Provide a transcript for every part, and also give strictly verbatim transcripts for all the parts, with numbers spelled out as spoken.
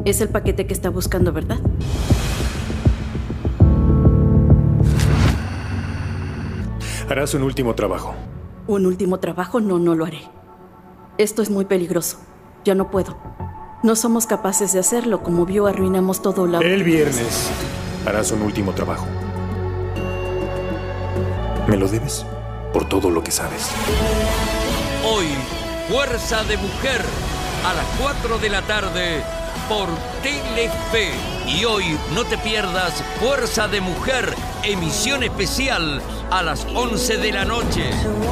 Es el paquete que está buscando, ¿verdad? Harás un último trabajo. ¿Un último trabajo? No, no lo haré. Esto es muy peligroso. Ya no puedo. No somos capaces de hacerlo. Como vio, arruinamos todo la... El viernes harás un último trabajo. ¿Me lo debes? Por todo lo que sabes. Hoy, Fuerza de Mujer, a las cuatro de la tarde, por Telefe. Y hoy no te pierdas Fuerza de Mujer, emisión especial a las once de la noche.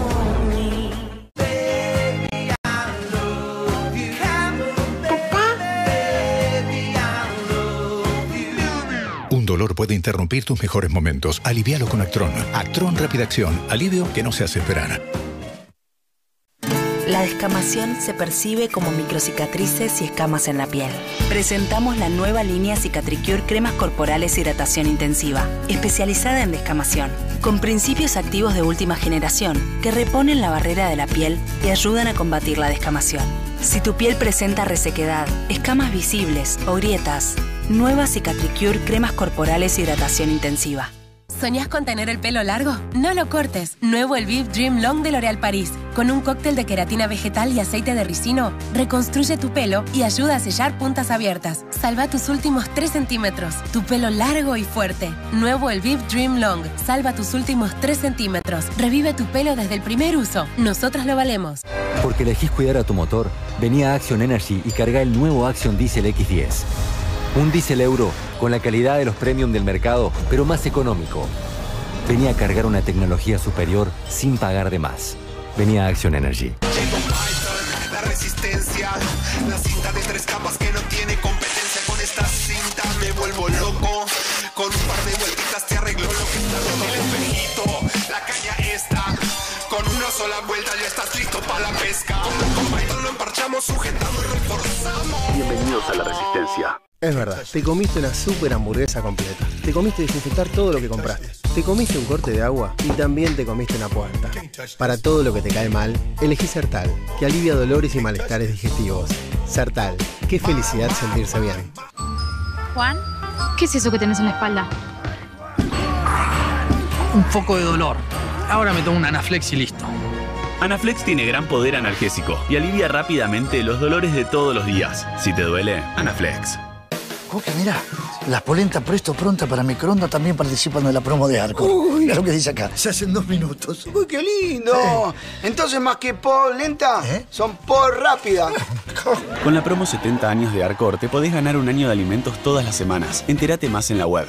Un dolor puede interrumpir tus mejores momentos. Alivialo con Actron. Actron Rápida Acción. Alivio que no se hace esperar. La descamación se percibe como microcicatrices y escamas en la piel. Presentamos la nueva línea Cicatricure Cremas Corporales Hidratación Intensiva, especializada en descamación, con principios activos de última generación que reponen la barrera de la piel y ayudan a combatir la descamación. Si tu piel presenta resequedad, escamas visibles o grietas, nueva Cicatricure Cremas Corporales Hidratación Intensiva. ¿Soñás con tener el pelo largo? No lo cortes. Nuevo el Viv Dream Long de L'Oréal Paris. Con un cóctel de queratina vegetal y aceite de ricino, reconstruye tu pelo y ayuda a sellar puntas abiertas. Salva tus últimos tres centímetros. Tu pelo largo y fuerte. Nuevo el Viv Dream Long. Salva tus últimos tres centímetros. Revive tu pelo desde el primer uso. Nosotras lo valemos. Porque elegís cuidar a tu motor, vení a Action Energy y carga el nuevo Action Diesel equis diez. Un diésel euro con la calidad de los premium del mercado, pero más económico. Venía a cargar una tecnología superior sin pagar de más. Venía a Action Energy. La resistencia, la cinta de tres capas que no tiene competencia. Con esta cinta me vuelvo loco. Con un par de vueltitas te arreglo lo que está todo el espejito. La caña está. Con una sola vuelta ya estás listo para la pesca. Con Python lo emparchamos, sujetamos y reforzamos. Bienvenidos a la resistencia. Es verdad, te comiste una super hamburguesa completa. Te comiste desinfectar todo lo que compraste. Te comiste un corte de agua y también te comiste una puerta. Para todo lo que te cae mal, elegí Sertal, que alivia dolores y malestares digestivos. Sertal, qué felicidad sentirse bien. Juan, ¿qué es eso que tenés en la espalda? Un poco de dolor. Ahora me tomo un Anaflex y listo. Anaflex tiene gran poder analgésico y alivia rápidamente los dolores de todos los días. Si te duele, Anaflex. Coque, mira, las polentas presto pronta para microondas también participan de la promo de Arcor. Mira lo que dice acá. Se hacen dos minutos. ¡Uy, qué lindo! Eh. Entonces, más que polenta, ¿Eh? son por rápida. Con la promo setenta años de Arcor, te podés ganar un año de alimentos todas las semanas. Entérate más en la web.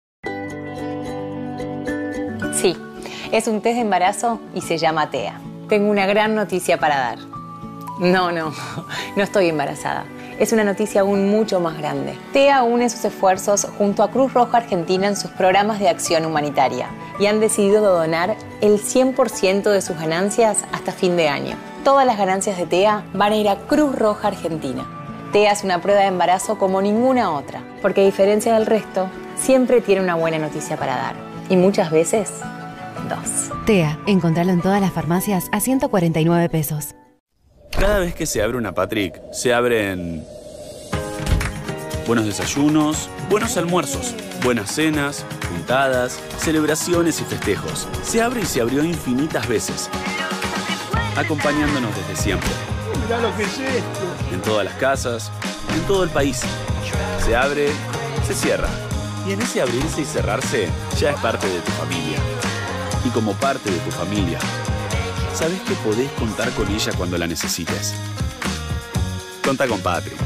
Sí, es un test de embarazo y se llama T E A. Tengo una gran noticia para dar. No, no, no estoy embarazada. Es una noticia aún mucho más grande. T E A une sus esfuerzos junto a Cruz Roja Argentina en sus programas de acción humanitaria y han decidido donar el cien por ciento de sus ganancias hasta fin de año. Todas las ganancias de T E A van a ir a Cruz Roja Argentina. T E A es una prueba de embarazo como ninguna otra, porque a diferencia del resto, siempre tiene una buena noticia para dar. Y muchas veces, dos. T E A, encontralo en todas las farmacias a ciento cuarenta y nueve pesos. Cada vez que se abre una Patrick, se abren buenos desayunos, buenos almuerzos, buenas cenas, juntadas, celebraciones y festejos. Se abre y se abrió infinitas veces, acompañándonos desde siempre. Mirá lo que es esto. En todas las casas, en todo el país. Se abre, se cierra. Y en ese abrirse y cerrarse, ya es parte de tu familia. Y como parte de tu familia, sabes que podés contar con ella cuando la necesites. Contá con Patrick.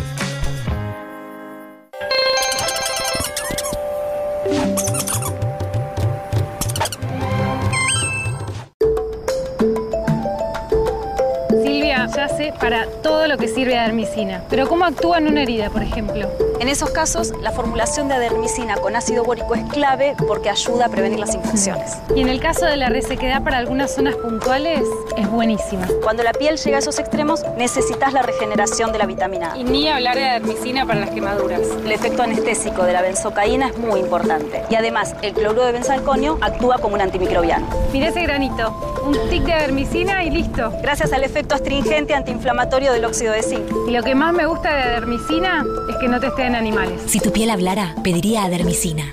Silvia yace para todo lo que sirve adermicina. Pero ¿cómo actúa en una herida, por ejemplo? En esos casos, la formulación de adermicina con ácido bórico es clave porque ayuda a prevenir las infecciones. Y en el caso de la resequedad para algunas zonas puntuales, es buenísima. Cuando la piel llega a esos extremos, necesitas la regeneración de la vitamina A. Y ni hablar de adermicina para las quemaduras. El efecto anestésico de la benzocaína es muy importante. Y además, el cloruro de benzalconio actúa como un antimicrobiano. Mirá ese granito. Un tic de adermicina y listo. Gracias al efecto astringente antiinflamatorio del óxido de zinc. Y lo que más me gusta de adermicina es que no testé en animales. Si tu piel hablara, pediría adermicina.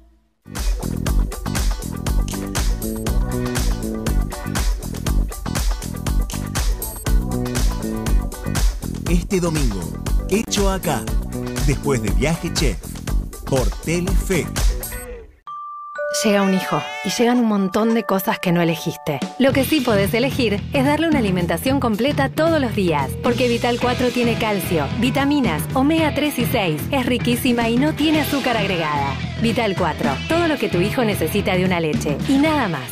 Este domingo, Hecho Acá, después de Viaje Chef, por Telefe. Llega un hijo y llegan un montón de cosas que no elegiste. Lo que sí podés elegir es darle una alimentación completa todos los días, porque Vital cuatro tiene calcio, vitaminas, omega tres y seis, es riquísima y no tiene azúcar agregada. Vital cuatro, todo lo que tu hijo necesita de una leche y nada más.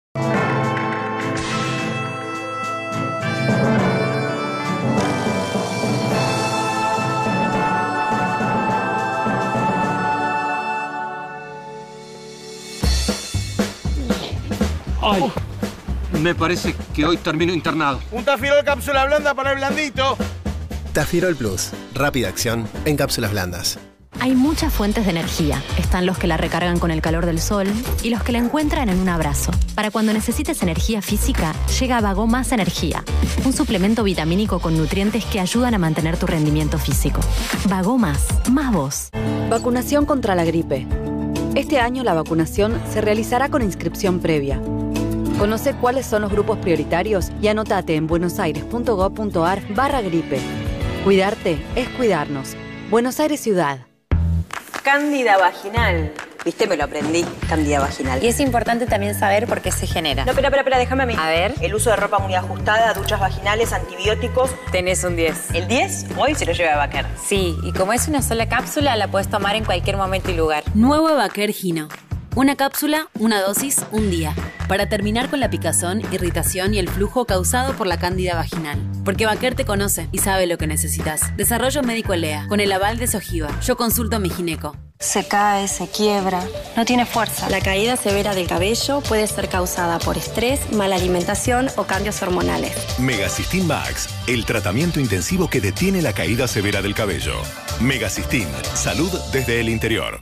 Ay, me parece que hoy termino internado. Un Tafirol cápsula blanda para el blandito. Tafirol Plus, rápida acción en cápsulas blandas. Hay muchas fuentes de energía. Están los que la recargan con el calor del sol y los que la encuentran en un abrazo. Para cuando necesites energía física, llega Vago Más Energía, un suplemento vitamínico con nutrientes que ayudan a mantener tu rendimiento físico. Vago Más, más vos. Vacunación contra la gripe. Este año la vacunación se realizará con inscripción previa. Conoce cuáles son los grupos prioritarios y anótate en buenosaires.gov.ar barra gripe. Cuidarte es cuidarnos. Buenos Aires Ciudad. Cándida vaginal. Viste, me lo aprendí. Cándida vaginal. Y es importante también saber por qué se genera. No, espera, espera, espera, déjame a mí. A ver. El uso de ropa muy ajustada, duchas vaginales, antibióticos. Tenés un diez. ¿El diez? Hoy se lo lleva a Baker. Sí, y como es una sola cápsula, la puedes tomar en cualquier momento y lugar. Nuevo Evaquer Gino. Una cápsula, una dosis, un día. Para terminar con la picazón, irritación y el flujo causado por la cándida vaginal. Porque Evaquer te conoce y sabe lo que necesitas. Desarrollo médico L E A, con el aval de Sojiva. Yo consulto a mi gineco. Se cae, se quiebra, no tiene fuerza. La caída severa del cabello puede ser causada por estrés, mala alimentación o cambios hormonales. Megacistin Max, el tratamiento intensivo que detiene la caída severa del cabello. Megacistin, salud desde el interior.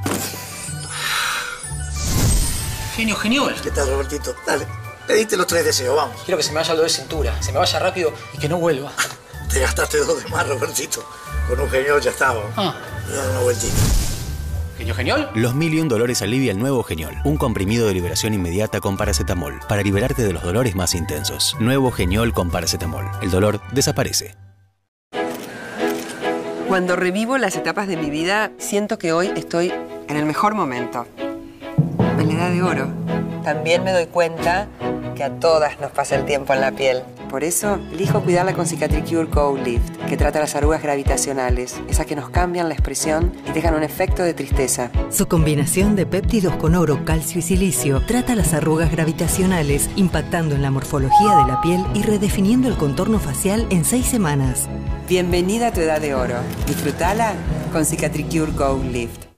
Genio, genial. ¿Qué tal, Robertito? Dale, pediste los tres deseos, vamos. Quiero que se me vaya lo de cintura, se me vaya rápido y que no vuelva. Te gastaste dos de más, Robertito. Con un genial ya estaba. Ah. Voy a dar una vueltita. ¿Genio, genial? Los mil y un dolores alivia el nuevo Geniol. Un comprimido de liberación inmediata con paracetamol. Para liberarte de los dolores más intensos. Nuevo Geniol con paracetamol. El dolor desaparece. Cuando revivo las etapas de mi vida, siento que hoy estoy en el mejor momento. En la edad de oro. También me doy cuenta que a todas nos pasa el tiempo en la piel. Por eso, elijo cuidarla con Cicatricure Go Lift, que trata las arrugas gravitacionales, esas que nos cambian la expresión y dejan un efecto de tristeza. Su combinación de péptidos con oro, calcio y silicio trata las arrugas gravitacionales, impactando en la morfología de la piel y redefiniendo el contorno facial en seis semanas. Bienvenida a tu edad de oro. Disfrutala con Cicatricure Go Lift.